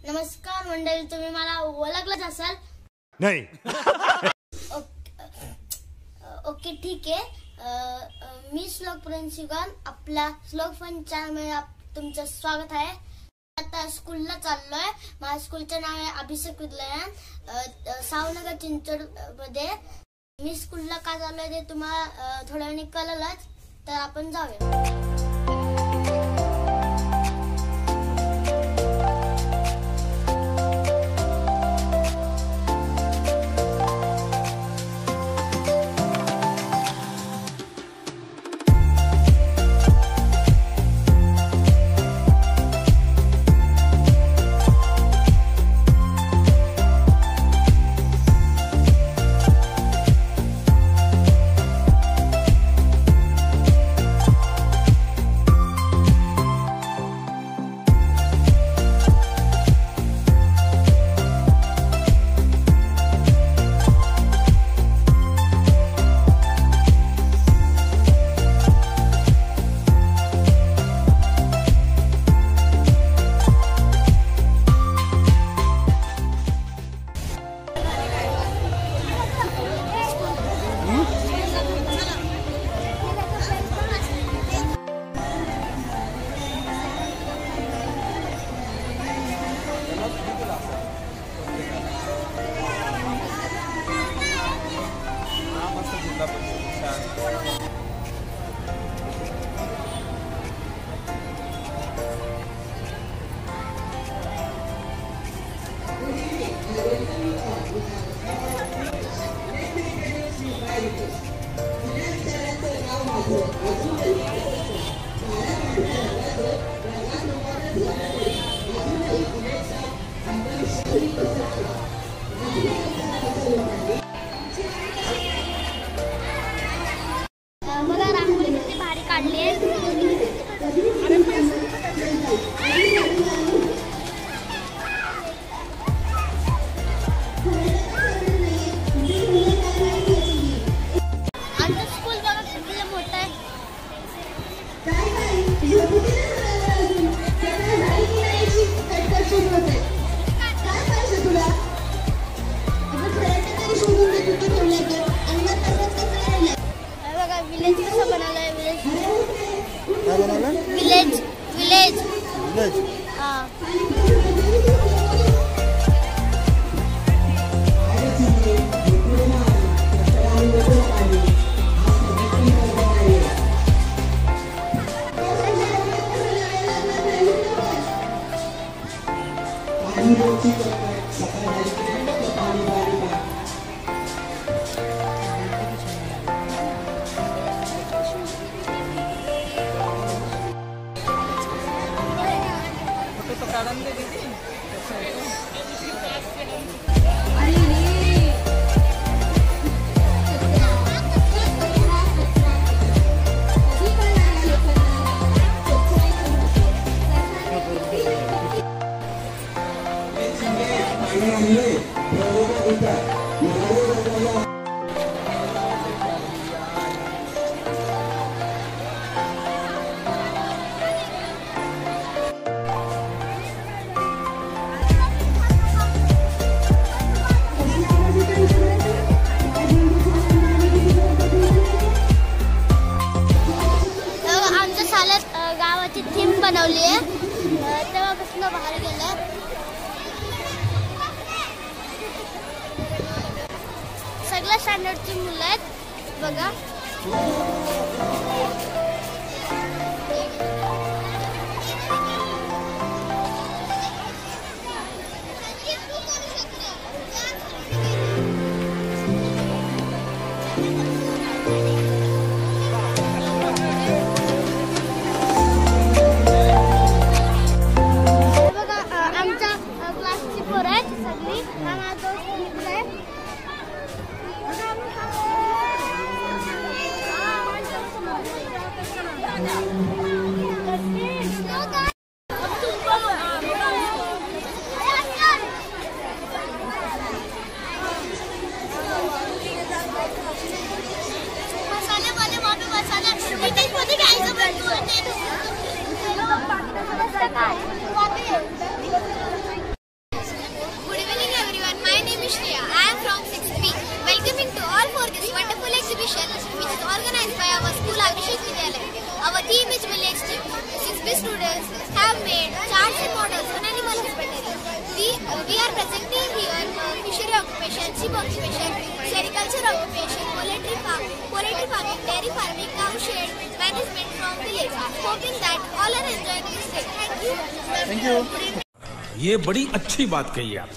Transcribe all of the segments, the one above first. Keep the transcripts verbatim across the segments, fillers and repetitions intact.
नमस्कार मंडळी, तुम्ही मला ओळखलंच असाल नाही. ओके ठीक आहे. मी श्लोक प्रिन्सिपल, आपल्या श्लोक फन चॅनलमध्ये तुमचं स्वागत आहे. आता स्कूलला चाललोय. माझ्या स्कूलचं नाव आहे अभिषेक विद्यालय, सावनगर चिंचवड मध्ये. मी स्कूलला का चाललोय ते तुम्हाला थोड्या वेळाने कळलंच, तर आपण जाऊया. बघा रांगोळी किती भारी काढली आहे. आमचं स्कूल बघा किती मोठं आहे. बघा विलेज कसं बनवलंय. विलेज विलेज विलेज हा. गावाची थीम बनवली आहे, तेव्हापासून बाहेर गेलं. सगळ्या स्टँडर्डची मुलं आहेत बघा. students have made charts and models on animal husbandry. We, uh, we are presenting here uh, fishery occupation, sheep occupation, sericulture occupation, poultry farm, poultry farming, dairy farming, cow shed management from village. Hoping that all are enjoying this day. Thank you. Thank you. ये बड़ी अच्छी बात कही आप।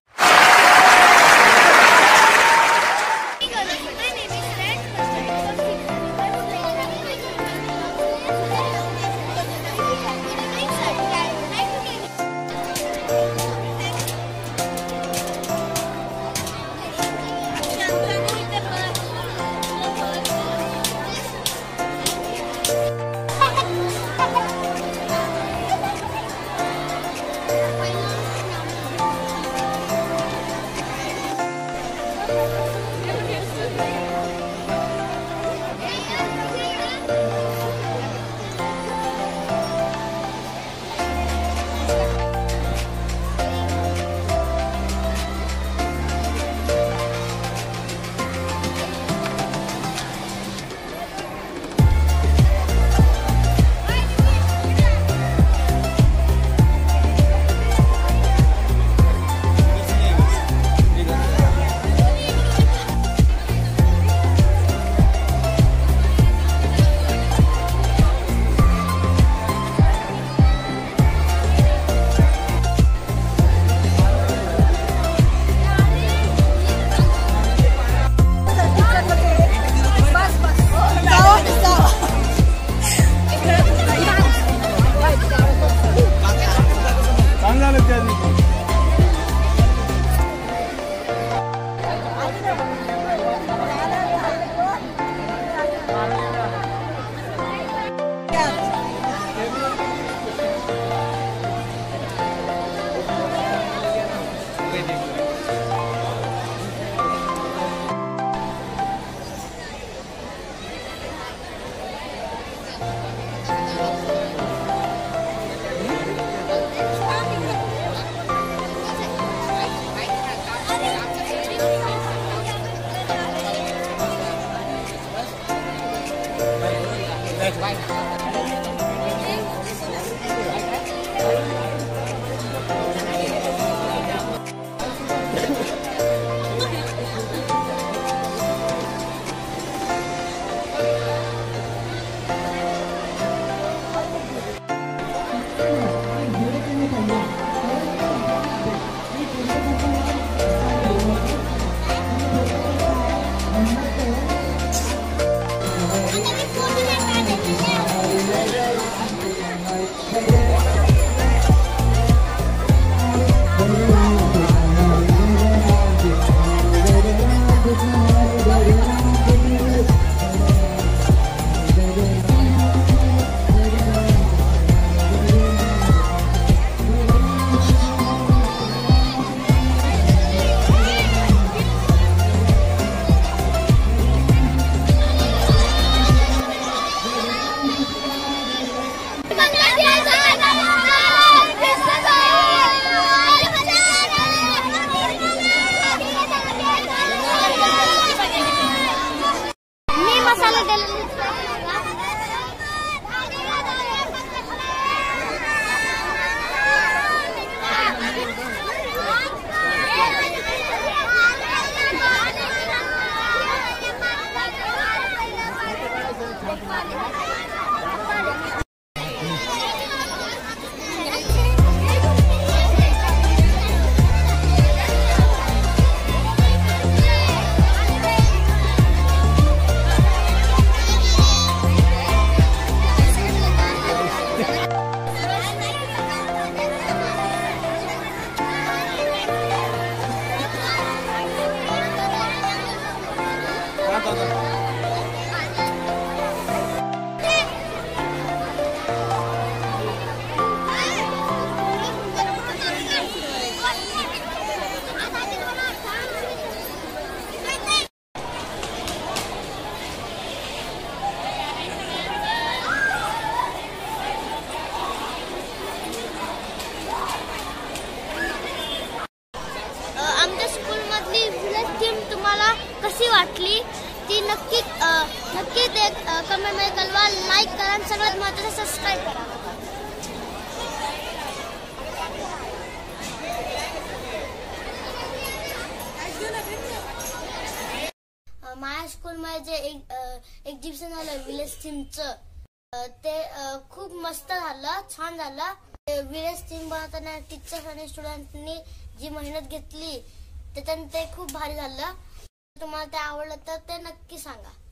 कशी वाटली ती नक्की नक्की ते कमेंट मध्ये कळवा, लाईक करा आणि सगळ्यात महत्त्वाचं सबस्क्राईब करा. माझ्या स्कूलमध्ये जे एक्झिबिशन झालं विलेज थीमचं ते खूप मस्त झालं, छान झालं. विलेज थीम बनवताना टीचर्स आणि स्टुडंटनी जी मेहनत घेतली त्याच्यानं ते खूप भारी झालं. तुम्हाला ते आवडलं तर ते नक्की सांगा.